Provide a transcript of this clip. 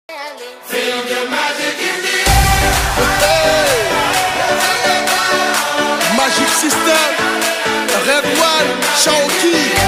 Feel the magic in the air. Magic System, Rêve One, Shaoki.